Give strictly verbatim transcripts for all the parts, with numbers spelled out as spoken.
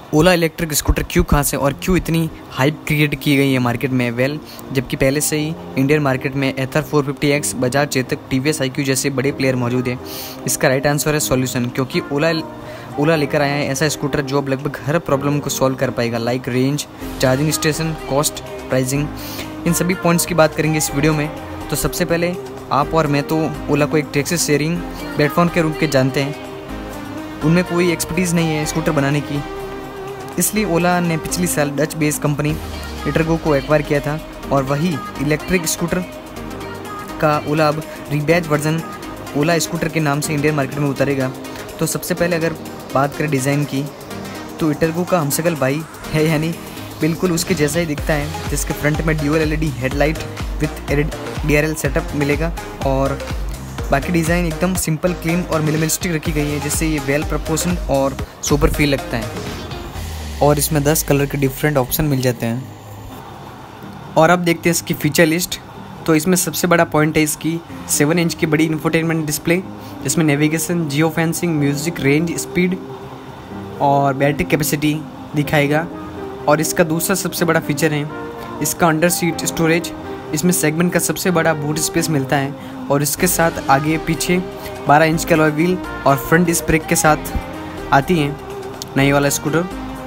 ओला electric scooter क्यों खास है और क्यों इतनी हाइप क्रिएट की गई है मार्केट में? वेल जबकि पहले से ही इंडियन मार्केट में Ather four fifty X, Bajaj Chetak, TVS iQube जैसे बड़े प्लेयर मौजूद हैं। इसका राइट आंसर है सॉल्यूशन, क्योंकि ओला ओला लेकर आया है ऐसा स्कूटर जो अब लगभग हर प्रॉब्लम को सॉल्व कर पाएगा, like range, charging station, cost, pricing. इन सभी पॉइंट्स की बात करेंगे इस वीडियो में। तो सबसे पहले आप और मैं तो ओला को एक टैक्सी शेयरिंग प्लेटफॉर्म के रूप में जानते हैं। उनमें कोई एक्सपर्टीज़ नहीं है स्कूटर बनाने की, इसलिए ओला ने पिछली साल डच बेस्ड कंपनी इटरगो को एक्वायर किया था और वही इलेक्ट्रिक स्कूटर का ओला अब रीबैज वर्जन ओला स्कूटर के नाम से इंडियन मार्केट में उतारेगा। तो सबसे पहले अगर बात करें डिज़ाइन की, तो इटरगो का हमशक्ल भाई है, यानी बिल्कुल उसके जैसा ही दिखता है, जिसके फ्रंट में dual LED headlight with DRL setup मिलेगा और बाकी डिज़ाइन एकदम सिंपल, क्लीन और मिनिमलिस्टिक रखी गई है, जिससे ये वेल प्रपोर्शन और सुपर फील लगता है। और इसमें दस कलर के डिफरेंट ऑप्शन मिल जाते हैं। और अब देखते हैं इसकी फीचर लिस्ट। तो इसमें सबसे बड़ा पॉइंट है इसकी सेवन इंच की बड़ी इंफोटेनमेंट डिस्प्ले, जिसमें navigation, geo fencing, music, range, speed और बैटरी कैपेसिटी दिखाएगा। और इसका दूसरा सबसे बड़ा फीचर है इसका अंडर सीट स्टोरेज। इसमें सेगमेंट का सबसे बड़ा बूट स्पेस मिलता है और इसके साथ आगे पीछे बारह इंच का अलॉय व्हील और फ्रंट डिस्क ब्रेक के साथ आती हैं नई वाला स्कूटर।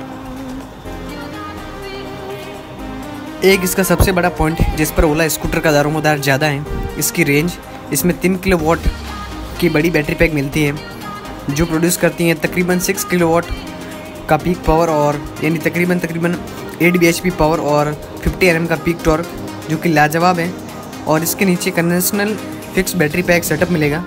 एक इसका सबसे बड़ा पॉइंट जिस पर ओला स्कूटर का दारोमदार ज़्यादा है, इसकी रेंज। इसमें तीन किलो वाट की बड़ी बैटरी पैक मिलती है जो प्रोड्यूस करती है तकरीबन सिक्स किलो वाट का पीक पावर, और यानी तकरीबन तकरीबन eight B H P power और फिफ्टी एन एम का पीक टॉर्क, जो कि लाजवाब है। और इसके नीचे conventional fix battery pack setup मिलेगा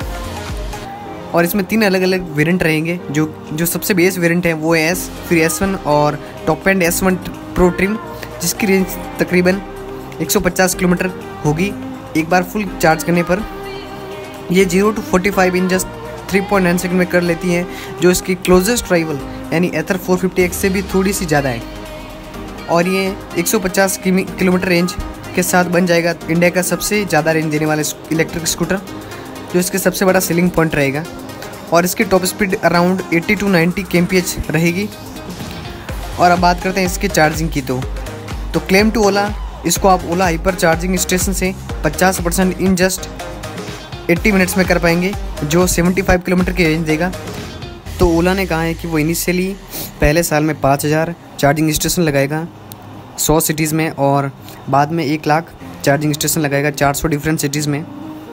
और इसमें तीन अलग अलग वेरिएंट रहेंगे। जो जो सबसे बेस वेरिएंट है वो है एस, फिर एस वन और top end S one pro trim, जिसकी रेंज तकरीबन एक सौ पचास किलोमीटर होगी एक बार फुल चार्ज करने पर। ये zero to forty five in just three point nine second में कर लेती है, जो इसकी क्लोजेस्ट राइवल यानी एथर फोर फिफ्टी एक्स से भी थोड़ी सी ज़्यादा है। और ये एक सौ पचास किलोमीटर रेंज के साथ बन जाएगा इंडिया का सबसे ज़्यादा रेंज देने वाला इलेक्ट्रिक स्कूटर, जो इसके सबसे बड़ा सेलिंग पॉइंट रहेगा। और इसकी top speed around eighty to ninety K M P H रहेगी। और अब बात करते हैं इसके चार्जिंग की। तो तो क्लेम टू ओला, इसको आप ओला हाइपर चार्जिंग स्टेशन से पचास परसेंट इन जस्ट अस्सी मिनट्स में कर पाएंगे, जो पचहत्तर किलोमीटर की रेंज देगा। तो ओला ने कहा है कि वो इनिशियली पहले साल में पाँच हज़ार चार्जिंग स्टेशन लगाएगा सौ सिटीज़ में, और बाद में एक लाख चार्जिंग स्टेशन लगाएगा चार सौ डिफरेंट सिटीज़ में।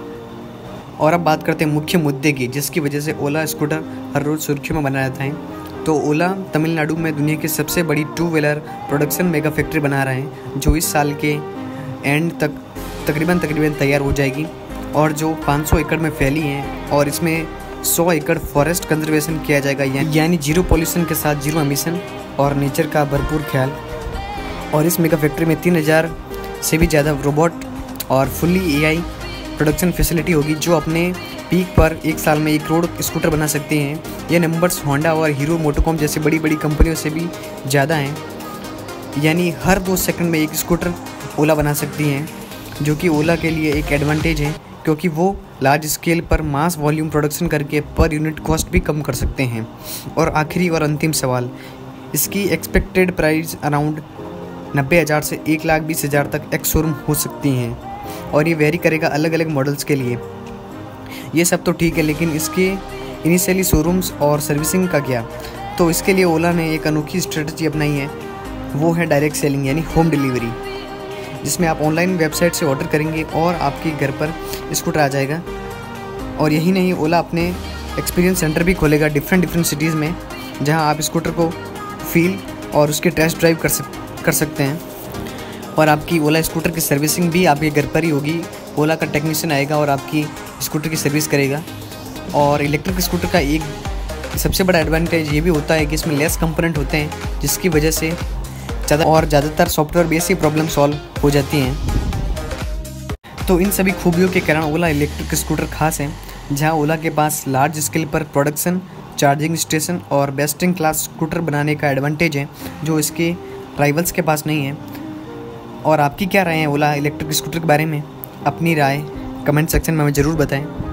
और अब बात करते हैं मुख्य मुद्दे की, जिसकी वजह से ओला स्कूटर हर रोज़ सुर्खियों में बना रहता है। तो ओला तमिलनाडु में दुनिया की सबसे बड़ी two wheeler production mega factory बना रहे हैं, जो इस साल के एंड तक तकरीबन तकरीबन तैयार हो जाएगी और जो पाँच सौ एकड़ में फैली है। और इसमें सौ एकड़ फॉरेस्ट कंजर्वेशन किया जाएगा, यानी जीरो पॉल्यूशन के साथ जीरो एमिशन और नेचर का भरपूर ख्याल। और इस मेगा फैक्ट्री में तीन हज़ार से भी ज़्यादा रोबोट और fully A I production facility होगी, जो अपने पीक पर एक साल में एक करोड़ स्कूटर बना सकते हैं। ये नंबर्स होंडा और हीरो मोटोकॉम जैसी बड़ी बड़ी कंपनियों से भी ज़्यादा हैं, यानी हर दो सेकंड में एक स्कूटर ओला बना सकती हैं, जो कि ओला के लिए एक एडवांटेज है, क्योंकि वो लार्ज स्केल पर मास वॉल्यूम प्रोडक्शन करके पर यूनिट कॉस्ट भी कम कर सकते हैं। और आखिरी और अंतिम सवाल, इसकी एक्सपेक्टेड प्राइस अराउंड नब्बे हज़ार से एक लाख बीस हज़ार तक एक्स शोरूम हो सकती हैं, और ये वेरी करेगा अलग अलग मॉडल्स के लिए। ये सब तो ठीक है, लेकिन इसके इनिशियली शोरूम्स और सर्विसिंग का क्या? तो इसके लिए ओला ने एक अनोखी स्ट्रेटजी अपनाई है, वो है डायरेक्ट सेलिंग यानी होम डिलीवरी, जिसमें आप ऑनलाइन वेबसाइट से ऑर्डर करेंगे और आपके घर पर स्कूटर आ जाएगा। और यही नहीं, ओला अपने एक्सपीरियंस सेंटर भी खोलेगा डिफरेंट डिफरेंट सिटीज़ में, जहां आप स्कूटर को फील और उसके टेस्ट ड्राइव कर सक कर सकते हैं। और आपकी ओला स्कूटर की सर्विसिंग भी आपके घर पर ही होगी। ओला का टेक्नीशियन आएगा और आपकी स्कूटर की सर्विस करेगा। और इलेक्ट्रिक स्कूटर का एक सबसे बड़ा एडवांटेज ये भी होता है कि इसमें लेस कंपोनेंट होते हैं, जिसकी वजह से ज़्यादा और ज़्यादातर सॉफ्टवेयर बेस्ड प्रॉब्लम सॉल्व हो जाती हैं। तो इन सभी खूबियों के कारण ओला इलेक्ट्रिक स्कूटर खास है, जहां ओला के पास लार्ज स्केल पर प्रोडक्शन, चार्जिंग स्टेशन और बेस्ट इन क्लास स्कूटर बनाने का एडवांटेज है, जो इसके राइवल्स के पास नहीं है। और आपकी क्या राय है ओला इलेक्ट्रिक स्कूटर के बारे में? अपनी राय कमेंट सेक्शन में हमें ज़रूर बताएं।